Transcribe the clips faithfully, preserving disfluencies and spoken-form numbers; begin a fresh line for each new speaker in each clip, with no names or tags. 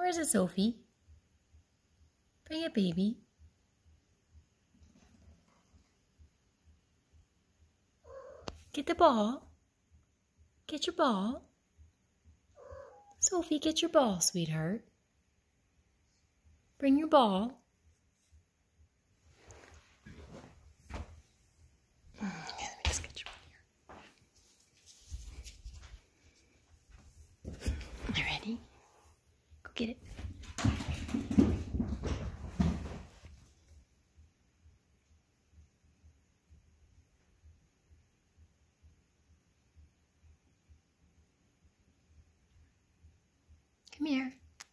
Where's it, Sophie? Bring it, baby. Get the ball. Get your ball. Sophie, get your ball, sweetheart. Bring your ball. Okay, let me just get your ball here. You ready? Go get it. Come here.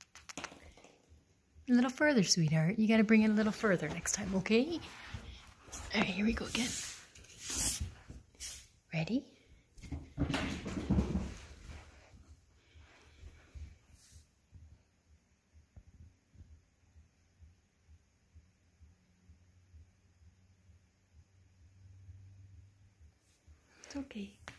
A little further, sweetheart. You gotta bring it a little further next time, okay? Alright, here we go again. Ready? It's okay.